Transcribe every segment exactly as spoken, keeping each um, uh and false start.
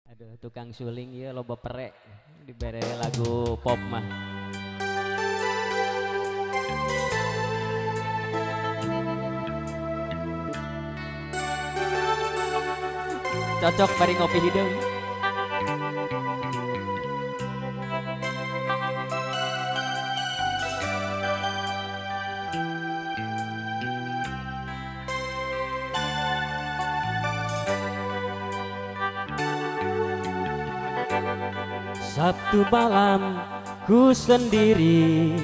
Aduh, tukang suling ya loba perek dibere lagu pop mah. Cocok bari ngopi hideung. Sabtu malam ku sendiri,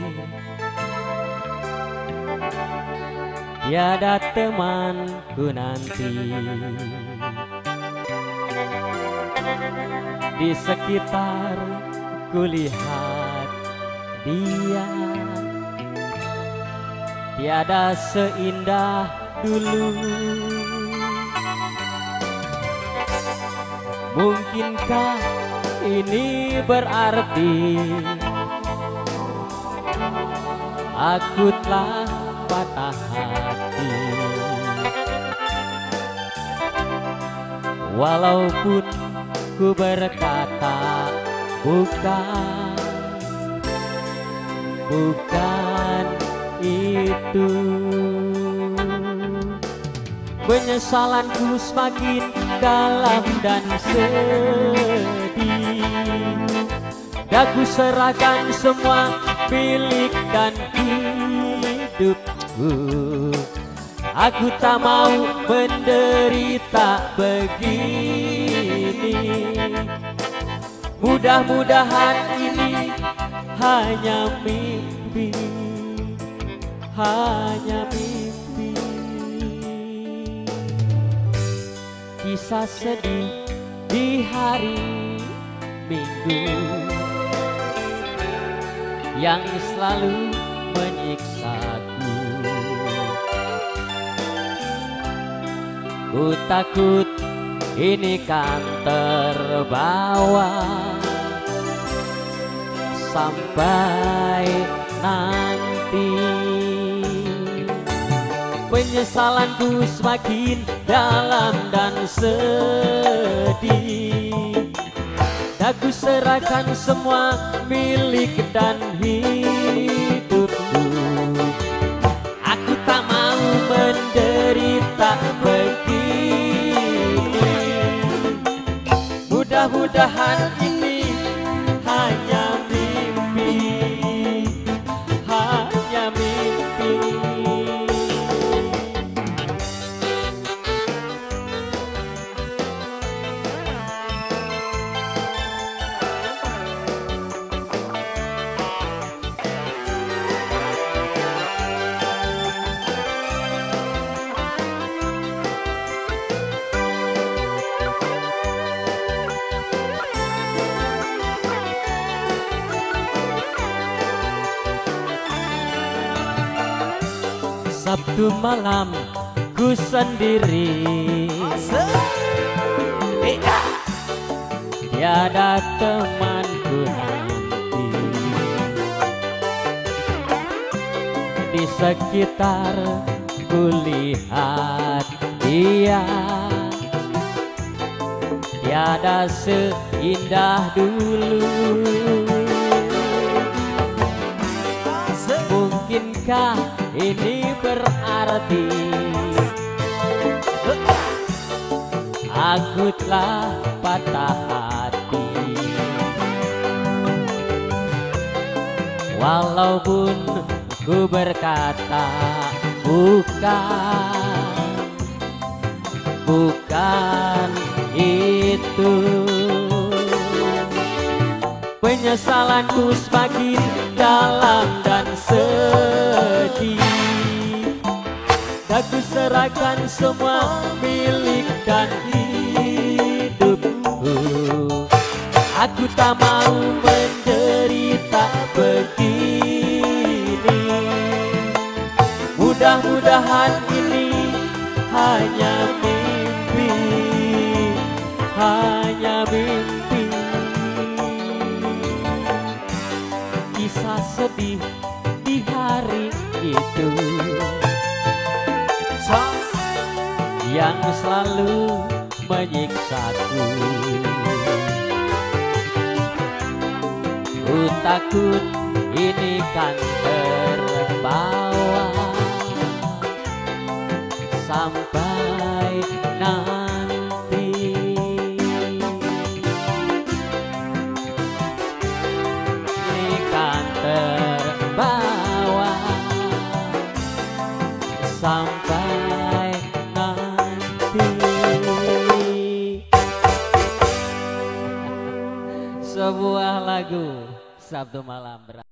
tiada temanku nanti. Di sekitar kulihat dia, tiada seindah dulu. Mungkinkah ini berarti aku telah patah hati? Walaupun ku berkata bukan, bukan itu. Penyesalanku semakin dalam dan sedih. Daku serahkan semua milik dan hidupku. Aku tak mau menderita begini. Mudah-mudahan ini hanya mimpi, hanya mimpi. Kisah sedih di hari Minggu yang selalu menyiksaku. Ku takut ini kan terbawa sampai nanti. Penyesalanku semakin dalam dan sedih. Aku serahkan semua milik dan hidupku. Aku tak mau menderita begini. Mudah-mudahan ini hanya mimpi, hanya mimpi. Sabtu malam ku sendiri, tiada temanku nanti. Di sekitar kulihat dia, tiada seindah dulu. Mungkinkah ini berarti aku telah patah hati? Walaupun ku berkata bukan, bukan itu. Penyesalanku semakin dalam dan sedih. Aku serahkan semua milik dan hidupku. Aku tak mau menderita begini. Mudah-mudahan ini hanya mimpi, hanya mimpi. Kisah sedih di hari itu yang selalu menyiksaku. takut, ini kan terbawa sampai nanti. Ini kan terbawa sampai nanti. Sebuah lagu Sabtu Malam.